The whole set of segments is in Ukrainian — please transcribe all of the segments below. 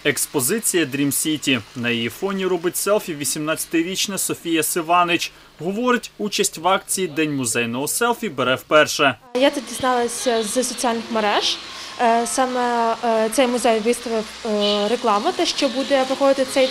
Експозиція Dream City. На її фоні робить селфі 18-річна Софія Сиванич. Говорить, участь в акції «День музейного селфі» бере вперше. Я тут дізналася з соціальних мереж. Саме цей музей виставив рекламу, те, що буде проходити цей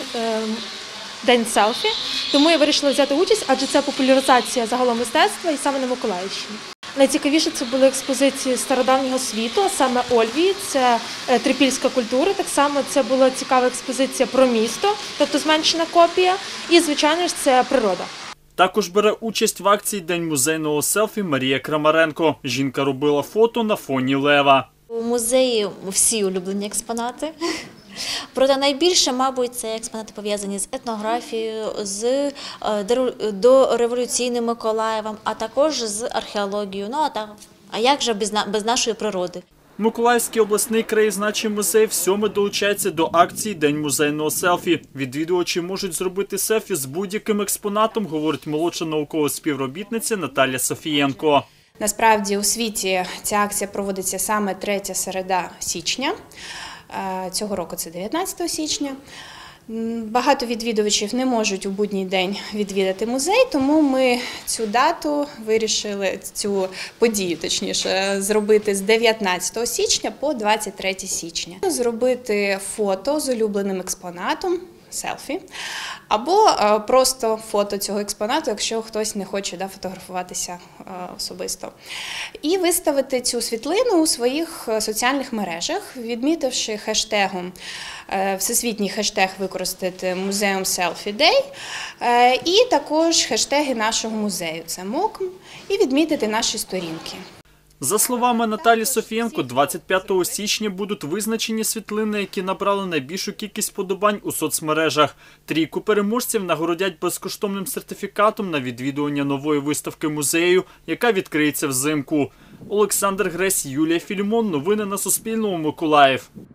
день селфі. Тому я вирішила взяти участь, адже це популяризація загалом мистецтва і саме на Миколаївщині. Найцікавіше це були експозиції стародавнього світу, а саме Ольвії, це трипільська культура. Так само це була цікава експозиція про місто, тобто зменшена копія, і, звичайно ж, це природа. Також бере участь в акції «День музейного селфі» Марія Крамаренко. Жінка робила фото на фоні лева. У музеї всі улюблені експонати. Проте найбільше, мабуть, це експонати пов'язані з етнографією, з дореволюційним Миколаєвом, а також з археологією. А як же без нашої природи? Миколаївський обласний краєзнавчий музей всьоме долучається до акції «День музейного селфі». Відвідувачі можуть зробити селфі з будь-яким експонатом, говорить молодша наукова співробітниця Наталя Софієнко. Насправді у світі ця акція проводиться саме третя середа січня. Цього року це 19 січня. Багато відвідувачів не можуть у будній день відвідати музей, тому ми цю дату вирішили, цю подію, точніше, зробити з 19 січня по 23 січня. Зробити фото з улюбленим експонатом, селфі, або просто фото цього експонату, якщо хтось не хоче фотографуватися особисто. І виставити цю світлину у своїх соціальних мережах, відмітивши хештегом, всесвітній хештег використати Museum Selfie Day, і також хештеги нашого музею, це МОКМ, і відмітити наші сторінки. За словами Наталі Софієнко, 25 січня будуть визначені світлини, які набрали найбільшу кількість вподобань у соцмережах. Трійку переможців нагородять безкоштовним сертифікатом на відвідування нової виставки музею, яка відкриється взимку. Олександр Гресь, Юлія Філімон. Новини на Суспільному. Миколаїв.